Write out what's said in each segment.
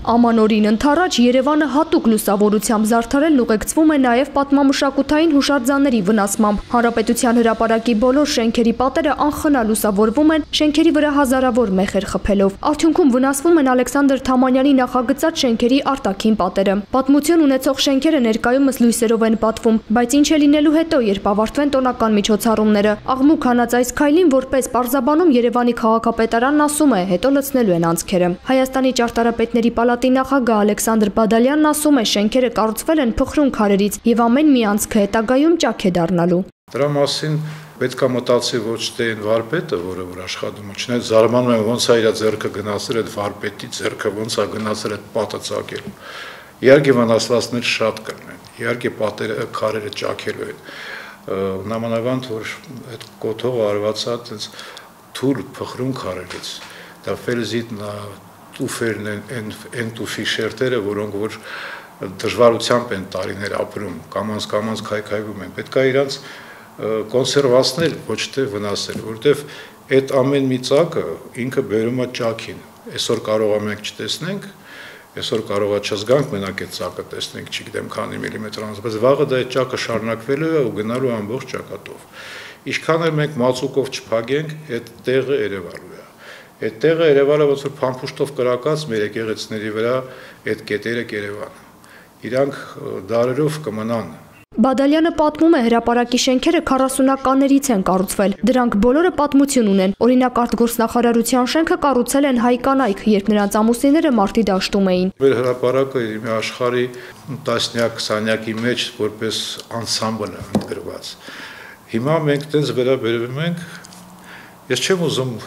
Ամանորին ընթառաջ Երևանը հատուկ լուսավորությամբ զարդարելն ուղեկցվում է նաև պատմամշակութային հուշարձանների վնասմամբ։ Հանրապետության հրապարակի բոլոր շենքերի պատերը անխնա լուսավորվում են շենքերի վրա հազարավոր մեխեր խփելով։ Արդյունքում վնասվում են Ալեքսանդր Թամանյանի նախագծած շենքերի արտաքին պատերը։ Պատմություն ունեցող շենքերը ներկայումս լույսերով են պատվում, բայց ինչ է լինելու հետո, երբ ավարտվեն տոնական միջոցառումները։ Աղմուկ հանած այս քայլին որպես պարզաբանում Երևանի քաղաքապետարանն ասում է, հետո լցնելու են անցքերը։ Հայաստանի ճարտարապետների պալատի նախագահ Ալեքսանդր Բադալյանն ասում է, շենքերը կառուցվել են փխրուն քարերից եւ ամեն մի անցքը հետագայում ճաք է դառնալու։ Դրա մասին պետք է մտածի ոչ թե այն վարպետը, որը որ աշխատում է, չնայած զարմանում եմ ոնց է իր ձեռքը գնացել այդ վարպետի ձեռքը ոնց է գնացել այդ պատը ծակելու։ Իհարկե վնասվածքներ շատ կան, իհարկե պատերը քարերը ճաքելու են։ Նամանավանդ որ այդ կոթողը արված է այդպես թույլ փխրուն քարերից։ Դա ֆելզիտ տուֆերն են տուֆի շերտերը, որոնք որ դժվարությամբ են տարիներ ապրում, կամաց քայքայվում են։ Պետք է իրանց կոնսերվացնել, ոչ թե վնասել, որովհետև այդ ամեն մի ծակը ինքը բերում է ճաքին։ Այսօր կարող է մենք չտեսնենք, այսօր կարող է չզգանք մենակ այդ ծակը տեսնենք, չգիտեմ քանի միլիմետրանոց, բայց վաղը դա այդ ճակը շարունակվելու է ու գնալու ամբողջ ճակատով։ Ինչքան էլ մենք մածուկով չփագենք, այդ տեղը երևալու է։ Այդ տեղը երևալը ոնց որ փամփուշտով կրակած մեր եկեղեցիների վրա այդ կետերը կերևան։ Իրանք դարերով կմնան։ Բադալյանը պատմում է, հրապարակի շենքերը 40-ականներից են կառուցվել։ Դրանք բոլորը պատմություն ունեն։ Օրինակ արտգործնախարարության շենքը կառուցել են հայ կանայք, երբ նրանց ամուսինները մարտի դաշտում էին։ Մեր հրապարակը աշխարհի տասնյակ-քսանյակի մեջ որպես անսամբլ է ընդգրկված։ Հիմա մենք տենց վերաբերվում ենք, ես չեմ ուզում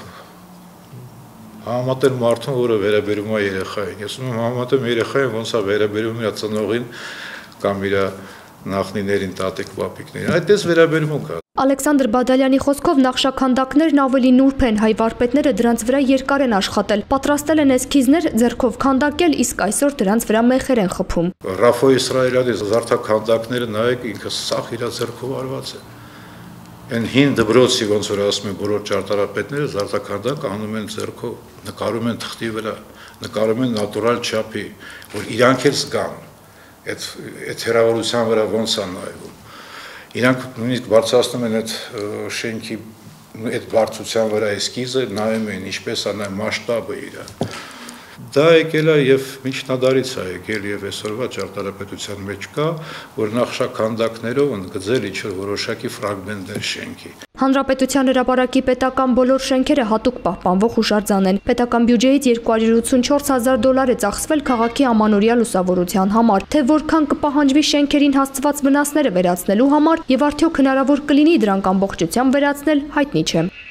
համատել մարդուն, որը վերաբերում է երեխային։ Ես ուզում եմ համատեմ երեխային, ոնց է վերաբերում իր ծնողին կամ իր նախնիներին, տատիկ, պապիկներին։ Այդպես վերաբերմունք է։ Ալեքսանդր Բադալյանի խոսքով նախշաքանդակներն ավելի նուրբ են, հայ վարպետները դրանց վրա երկար են աշխատել, պատրաստել են էսքիզներ, ձեռքով քանդակել, իսկ այսօր դրանց վրա մեխեր են խփում։ Ռաֆո Իսրայելյանի զարդաքանդակները նայեք, ինքը սաղ իր ձեռքով արված է։ Այն հին դբրոցի ոնց որ ասում են բոլոր ճարտարապետները զարդաքանդակ անում են ձեռքով, նկարում են թղթի վրա, նկարում են նատուրալ չափի, որ իրանք էլ զգան այդ հեռավորության վրա ոնց է նայվում։ Իրանք նույնիսկ բարձրացնում են այդ շենքի այդ բարձրության վրա էսքիզը, նայում են ինչպես է նայ մասշտաբը իր։ Դա եկել է եւ միջնադարից է եկել եւ այսօրվա ճարտարապետության մեջ կա, որ նախշաքանդակներով ընդգծել ինչ-որ որոշակի ֆրագմենտներ շենքի։ Հանրապետության հրապարակի պետական բոլոր շենքերը հատուկ պահպանվող հուշարձան են։ Պետական բյուջեից $284,000 է ծախսվել քաղաքի ամանորյա լուսավորության համար, թե որքան կպահանջվի շենքերին հասցված վնասները վերացնելու համար եւ արդյոք հնարավոր կլինի դրանք ամբողջությամբ վերացնել, հայտնի չէ։